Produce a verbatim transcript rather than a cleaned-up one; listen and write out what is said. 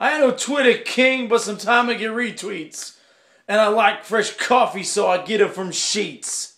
I ain't no Twitter king, but sometimes I get retweets. And I like fresh coffee, so I get it from Sheets.